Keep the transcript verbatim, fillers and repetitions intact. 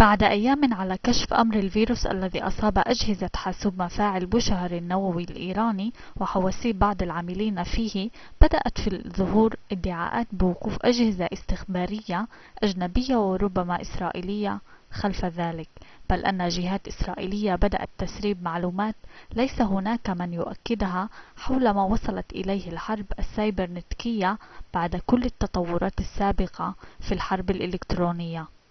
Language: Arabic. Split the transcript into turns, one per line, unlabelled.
بعد أيام على كشف أمر الفيروس الذي أصاب أجهزة حاسوب مفاعل بوشهر النووي الإيراني وحواسيب بعض العاملين فيه، بدأت في الظهور ادعاءات بوقوف أجهزة استخبارية أجنبية وربما إسرائيلية خلف ذلك، بل أن جهات إسرائيلية بدأت تسريب معلومات ليس هناك من يؤكدها حول ما وصلت إليه الحرب السايبرنتيكية بعد كل التطورات السابقة في الحرب الإلكترونية.